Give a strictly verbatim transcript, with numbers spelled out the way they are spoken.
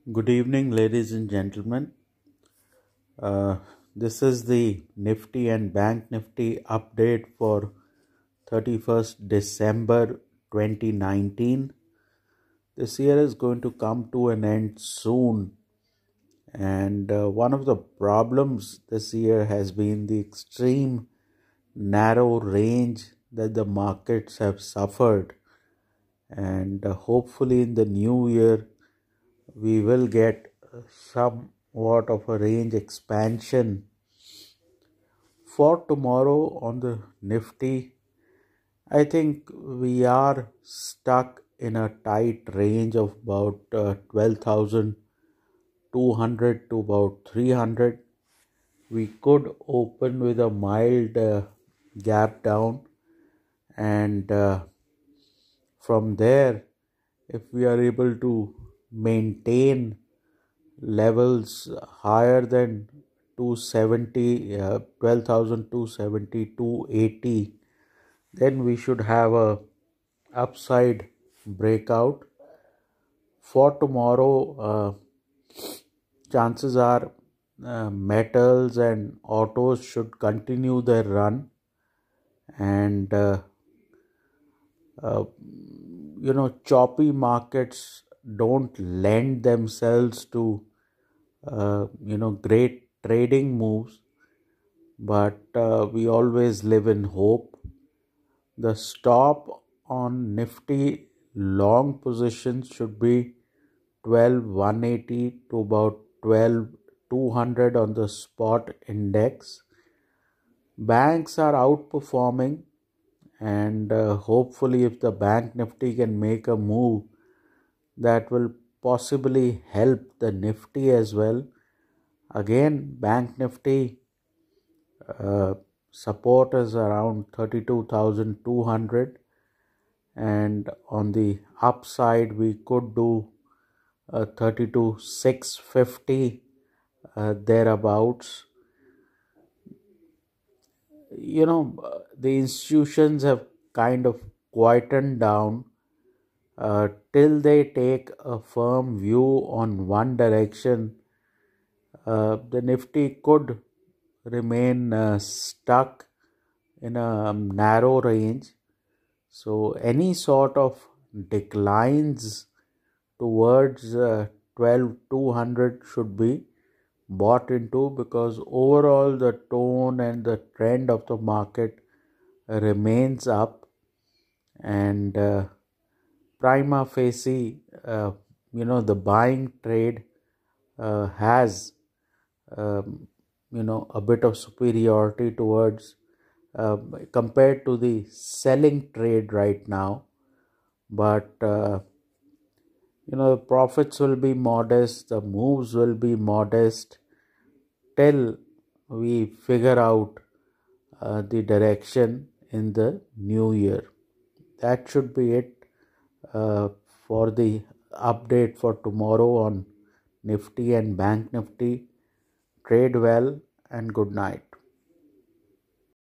Good evening, ladies and gentlemen. Uh, this is the Nifty and Bank Nifty update for thirty-first December twenty nineteen. This year is going to come to an end soon, and uh, one of the problems this year has been the extreme narrow range that the markets have suffered. And uh, hopefully, in the new year, we will get somewhat of a range expansion. For tomorrow on the Nifty, I think we are stuck in a tight range of about uh, twelve thousand two hundred to about three hundred. We could open with a mild uh, gap down, and uh, from there, if we are able to maintain levels higher than two seventy, uh, twelve thousand two seventy, two eighty, then we should have a upside breakout. For tomorrow, uh, chances are uh, metals and autos should continue their run, and uh, uh, you know choppy markets don't lend themselves to uh, you know great trading moves, but uh, we always live in hope. The stop on Nifty long positions should be twelve one eighty to about twelve two hundred on the spot index. Banks are outperforming, and uh, hopefully if the Bank Nifty can make a move, that will possibly help the Nifty as well. Again, Bank Nifty uh, support is around thirty-two thousand two hundred, and on the upside we could do uh, thirty-two six fifty, uh, thereabouts. You know, uh, the institutions have kind of quietened down uh, till they take a firm view on one direction. Uh, the Nifty could remain uh, stuck in a um, narrow range. So any sort of declines towards uh, twelve two hundred should be bought into, because overall the tone and the trend of the market remains up, and uh, prima facie uh, you know the buying trade uh, has um, you know a bit of superiority towards uh, compared to the selling trade right now. But uh, you know the profits will be modest, the moves will be modest till we figure out uh, the direction in the new year. That should be it uh, for the update for tomorrow on Nifty and Bank Nifty. Trade well and good night.